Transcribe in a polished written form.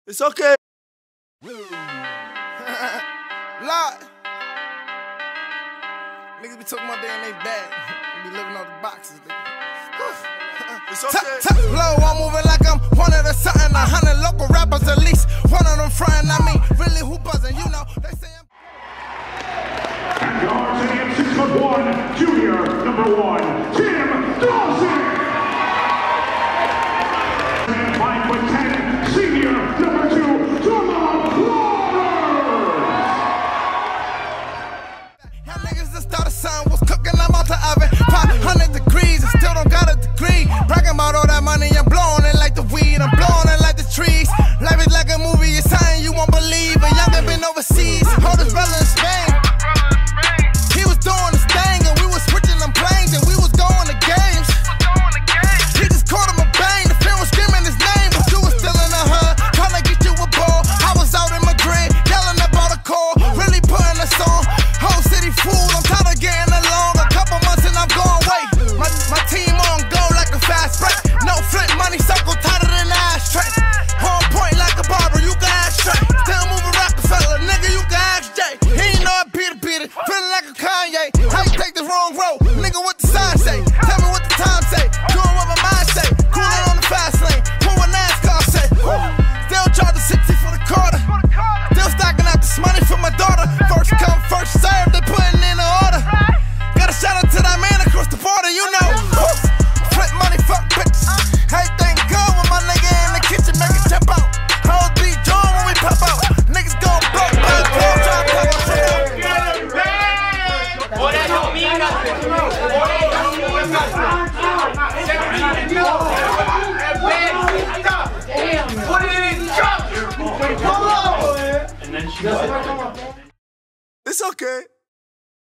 It's okay. Lot. Niggas be talking about they in they bag. Be living off the boxes. It's okay. Low, I'm moving like I'm one of the something. 100 local rappers at least. One of them frying. I mean, really, who buzzing? You know, they say I'm. And guards in 6'1", junior, #1, Tim Dawson. And 5'10", senior, #2, Jamal Waters. Y'all niggas just started something, was cooking, I'm out the oven. 500 degrees and still don't got a degree. Bragging about all that money, I'm blowing it like the weed, I'm blowing it like the trees. Life is like a movie, it's something you won't believe. A youngin' been overseas, hold his brother in Spain. He was doing his thing and we was switching them planes and we was going to games. He just caught him a bang, the fan was screaming his name, but you was still in the hood, trying to get you a ball. I was out in Madrid, yelling about a call, really putting us on. Whole city fool, I'm tired of getting along. A couple months and I'm going away. My team on go like a fast break. No flip money circle tighter than an ashtray. Home point like a barber, you can ask straight. Still moving Rockefeller, nigga, you can ask Jay. He ain't know I beat it, feeling like a Kanye. How you take the wrong road? Nigga, what the sign say? Tell me what the time say. Doing what my mind say. Cooling on the fast lane. Pull what NASCAR say. Still charge the 60 for the quarter. Still stacking out this money for my daughter. First come, first serve, they putting in an order. Got a shout out to that man across the border, you know. Flip money, fuck bitches. Everything good when my nigga in the kitchen, make it jump out. Hoes be drawn when we pop out. Niggas gon' blow, try to pop out. Por eso mira, put it in the truck. And then she It's okay.